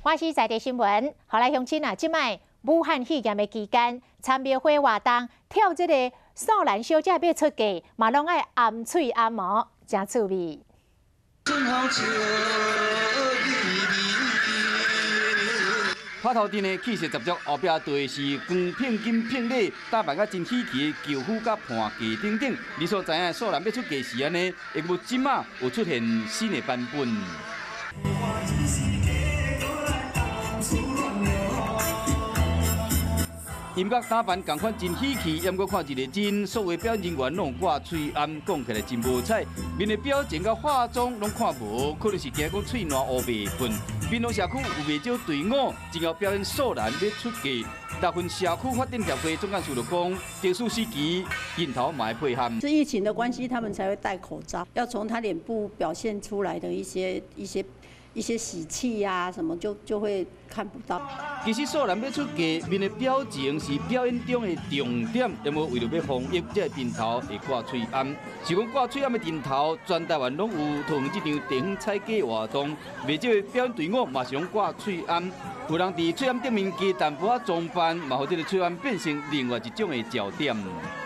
我是在地新闻，后来乡亲啊，即摆武汉肺炎的期间，参庙会活动跳这个素兰小姐要出嫁，嘛拢爱按嘴按毛，真趣味。 拍头阵的气势十足，后壁队是光聘金聘礼，打扮甲真稀奇的轿夫甲伴嫁等等。你所知影素兰要出嫁时安呢，会无即马有出现新的版本。 音乐打扮同款真稀奇，也阁看一个真，所有表演人员拢挂嘴暗，讲起来真无彩。面的表情甲化妆拢看无，可能是惊讲嘴烂乌袂困。滨东社区有袂少队伍，正要表演素兰要出嫁。大分社区发展协会总干事就讲，特殊时期镜头嘛要配合。 是疫情的关系，他们才会戴口罩，要从他脸部表现出来的一些喜气呀、什么就会看不到。 其实素兰要出嫁，面的表情是表演中的重点，因为为了要防疫，这个阵头会挂嘴暗。是讲挂嘴暗的阵头，全台湾拢有讨论这场地方采价活动，袂少表演队伍嘛是拢挂嘴暗。有人伫嘴暗顶面加淡薄仔装扮，嘛互这个嘴暗变成另外一种的焦点。